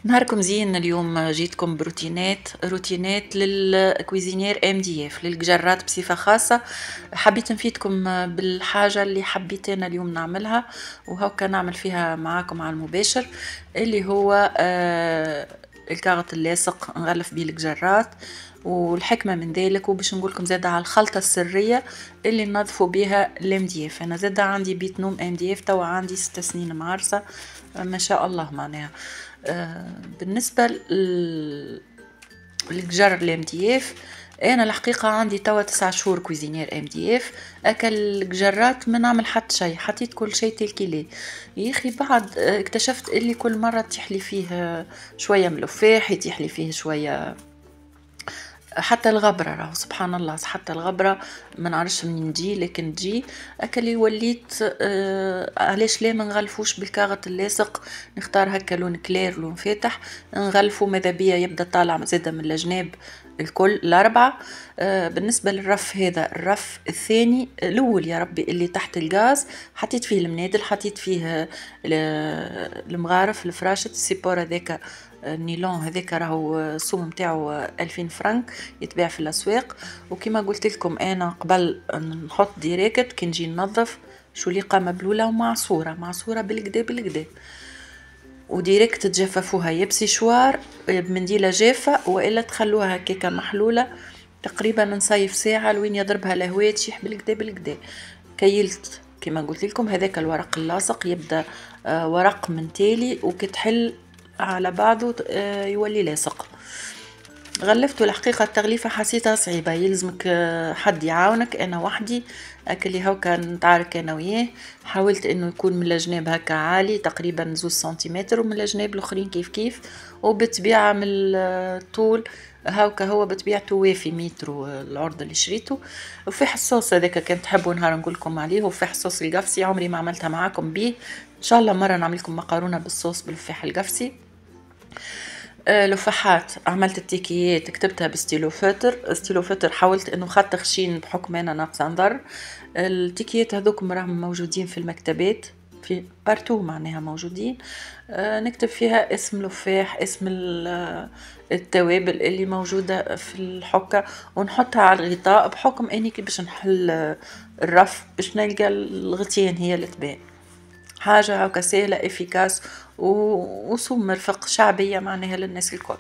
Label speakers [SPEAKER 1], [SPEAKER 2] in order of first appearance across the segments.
[SPEAKER 1] نهاركم زين. اليوم جيتكم روتينات للكويزينير ام دي اف للجرات بصفة خاصة. حبيت نفيدكم بالحاجة اللي حبيت انا اليوم نعملها، وهكا نعمل فيها معاكم على المباشر، اللي هو الكاغط اللاصق نغلف بيه الجرات. والحكمة من ذلك، وباش نقولكم زادة على الخلطة السرية اللي ننظفوا بها الام دي اف. انا زادة عندي بيت نوم ام دي اف، توا عندي 6 سنين معرسة ما شاء الله معناها. بالنسبة للجر الام دي اف، انا الحقيقة عندي توا 9 شهور كويزينير ام دي اف. اكل الجرات ما نعمل حتى شيء، حطيت كل شيء تلكيلي. يا اخي بعد اكتشفت اللي كل مرة تحلي فيه شوية ملفاح، يتيحلي فيه شوية. حتى الغبرة راهو سبحان الله، حتى الغبرة ما نعرفش منين تجي، لكن تجي. اكلي وليت علاش لا ما نغلفوش بالكاغط اللاصق، نختار هكا لون كلير لون فاتح، نغلفو ماذا بيا يبدا طالع زاده من الجناب الكل الأربعة. بالنسبة للرف، هذا الرف الثاني الأول يا ربي اللي تحت الغاز، حطيت فيه المنادل، حطيت فيه المغارف الفراشة السيبور هذاك النيلون هذاك راهو السوم نتاعو 2000 فرنك، يتباع في الأسواق. وكما قلت لكم أنا قبل نحط ديريكت كي نجي ننظف شليقة مبلولة ومعصورة بالكدا بالكدا، وديريكت تجففوها يبسي شوار بمنديلة جافة، وإلا تخلوها هكاكا محلولة تقريبا نصيف ساعة لوين يضربها الهواء تشيح بالكدا بالكدا. كيلت كما قلت لكم هذاك الورق اللاصق يبدا ورق من تالي، وكتحل على بعضه يولي لاصق. غلفته الحقيقة التغليفة حسيتها صعيبة، يلزمك حد يعاونك. أنا وحدي أكلي هوكا نتعارك أنا وياه. حاولت إنه يكون من الجناب هكا عالي تقريبا 2 سنتيمتر، ومن الجناب الآخرين كيف كيف، وبتبيعة من الطول هاوكا هو بطبيعته وافي متر العرض اللي شريته. وفي حصص هذاك كان تحبوا نهار نقولكم عليه، وفي حصص القفصي عمري ما عملتها معاكم بيه، ان شاء الله مره نعمل لكم مقارونه بالصوص بالفاح القفصي. لفحات عملت التيكيات كتبتها بستيلو فوتر، حاولت انه خط خشين بحكم انا ناقصه نظر. التيكيات هذوكم راهم موجودين في المكتبات في بارتو معناها موجودين. نكتب فيها اسم لفاح، اسم التوابل اللي موجودة في الحكة، ونحطها على الغطاء بحكم اني كي باش نحل الرف باش نلقى الغطيان هي اللي تبان. حاجة هكا سهلة افيكاس وصوم مرفق شعبية معناها للناس الكل.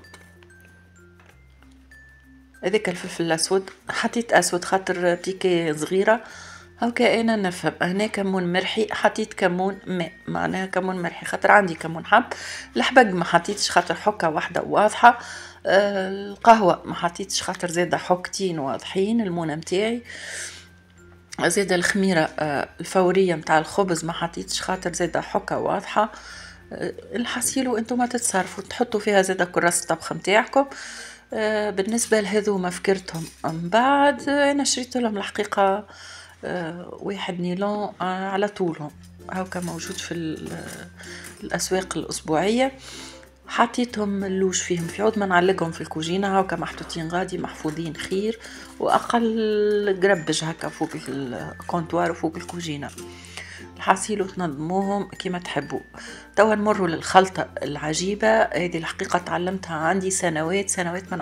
[SPEAKER 1] هذاك الفلفل الاسود حطيت اسود خاطر تيكي صغيرة هكا. انا نفهم هنا كمون مرحي، حطيت كمون ماء معناها كمون مرحي خاطر عندي كمون حب. الحبق ما حطيتش خاطر حكة واحدة واضحة. القهوة ما حطيتش خاطر زادة حكتين واضحين. المونة متاعي زادة الخميرة الفورية متاع الخبز ما حطيتش خاطر زادة حكة واضحة. الحصيل وانتم ما تتصرفوا تحطوا فيها زادة كراس الطبخ متاعكم. بالنسبة لهذو فكرتهم من بعد انا شريت لهم الحقيقة واحد نيلون على طولهم هاكا موجود في الأسواق الأسبوعية. حطيتهم اللوج فيهم في عود ما نعلقهم في الكوجينة هاكا محطوطين غادي محفوظين خير، وأقل قربج هكا فوق الكونتوار وفوق الكوجينة. الحصيل وتنظموهم كما تحبوا. توا نمروا للخلطة العجيبة هذه الحقيقة تعلمتها عندي سنوات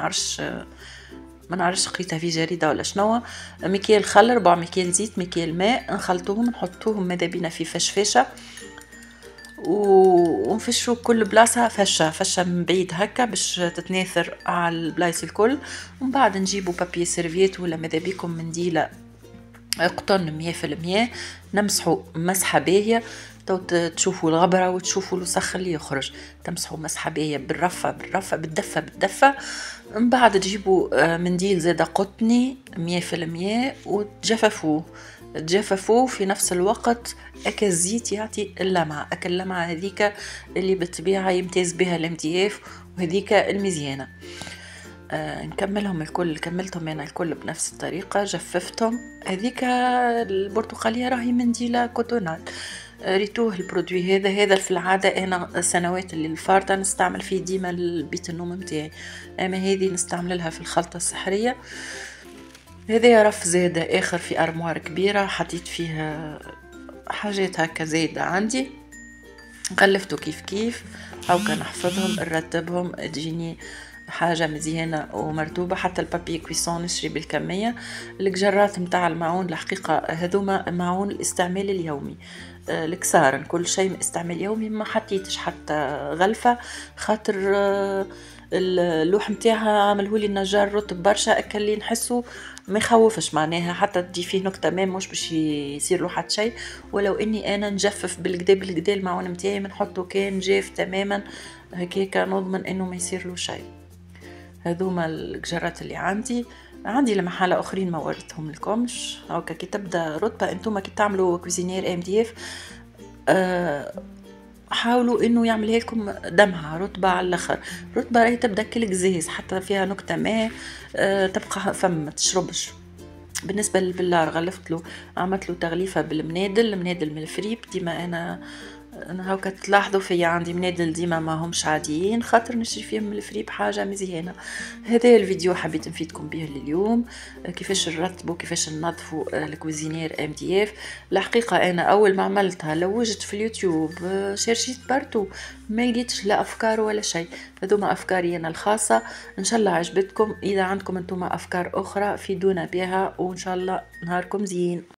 [SPEAKER 1] ما نعرفش قريتها في جريدة ولا شنو. مكيال خل 4 مكيال زيت مكيال ماء نخلطوهم نحطوهم ماذا بينا في فشفاشة، ونفشوا كل بلاصة فشة من بعيد هكا باش تتناثر على البلايص الكل. ومن بعد نجيبوا بابي سيرفيت ولا ماذا بيكم منديلة قطن 100%، نمسحوا مسحة باهية. تو تشوفوا الغبرة وتشوفوا الوسخ اللي يخرج، تمسحوا مسحة باهية بالرفة بالدفة. من بعد تجيبوا منديل زادة قطني 100% وتجففوه في نفس الوقت. أكا الزيت يعطي اللمعة، أكا اللمعة هذيك اللي بالطبيعة يمتاز بها الامتياف، وهذيك المزيانة. نكملهم الكل، كملتهم انا الكل بنفس الطريقه، جففتهم. هذيك البرتقاليه راهي منديله كوتونات، ريتوه البرودوي هذا في العاده انا السنوات اللي الفارطه نستعمل فيه ديما البيت النوم متاعي، اما هذه نستعملها في الخلطه السحريه. هذا رف زاده اخر في ارموار كبيره حطيت فيها حاجات هكا زايده عندي. غلفته كيف كيف هاكا، نحفظهم نرتبهم تجيني حاجة مزيانة ومرتوبة. حتى البابي كويسون نشري بالكمية. القجرات متاع الماعون الحقيقة هذوما معون الاستعمال اليومي، الكسارن كل شيء من استعمال يومي، ما حطيتش حتى غلفة خاطر اللوح متاعها عملهولي النجار رطب برشا، اكل لي نحسه ما يخوفش، معناها حتى تجي فيه نكتة ما مش باش يصير له حتى شيء. ولو اني انا نجفف بالكدا بالكدا المعون متاعي بنحطه كان جاف تماما هكاكا نضمن انه ما يصير له شيء. هذوما القجرات اللي عندي لمحالة اخرين ما وريتهم لكمش. هاكا كي تبدا رتبة انتوما كي تعملوا كوزينير ام دي اف حاولوا انه يعملها لكم دمها رطبة على الاخر. رطبة راهي تبدا كل قزاز حتى فيها نكتة ما تبقى فم ما تشربش. بالنسبة للبلار غلفت له، عملت له تغليفة بالمنادل، منادل من الفريب. ديما انا هاكا تلاحظوا فيا عندي منادل ديما ما همش عاديين خاطر نشري فيهم من الفريب حاجه مزيانه. هذا الفيديو حبيت نفيدكم به اليوم، كيفاش نرتبوا كيفاش ننظفوا الكوزينير ام دي اف. الحقيقه انا اول ما عملتها لوجت في اليوتيوب، شرشيت بارتو ما لقيتش لا افكار ولا شيء. هذوما افكاري انا الخاصه، ان شاء الله عجبتكم. اذا عندكم انتم افكار اخرى فيدونا بها وان شاء الله نهاركم زين.